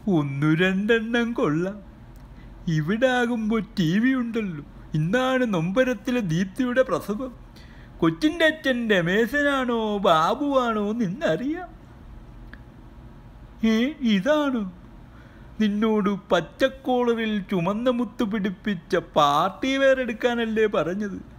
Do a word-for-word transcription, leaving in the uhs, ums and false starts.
ഒന്നു രണ്ടെണ്ണം കൊള്ളാം. ഇവിടെ ആകുമ്പോൾ ടി വി ഉണ്ടല്ലോ. ഇന്നാണ് നൊമ്പരത്തിലെ ദീപ്തിയുടെ പ്രസവം. കൊച്ചിൻ്റെ അച്ഛൻ രമേശനാണോ ബാബുവാണോ നിന്നറിയാം. ഏ ഇതാണോ നിന്നോട് പച്ചക്കോളറിൽ ചുമന്ന മുത്ത് പിടിപ്പിച്ച പാർട്ടി വെയർ എടുക്കാനല്ലേ പറഞ്ഞത്?